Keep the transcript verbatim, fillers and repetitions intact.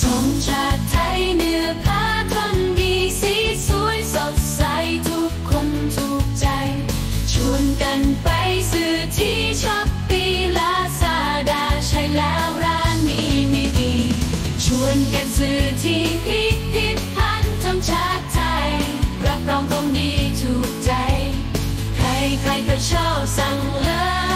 งชาติไทยเนื้อผ้าทนดีสีสวยสดใสทุกคนถูกใจชวนกันไปซื้อที่ช้อปปี้ลาซาด้าใช่แล้วร้านนี้มีดีชวนกันซื้อที่พิพิธภัณฑ์ธงชาติไทยรับรองของดีถูกใจใครๆก็ชอบสั่งเลย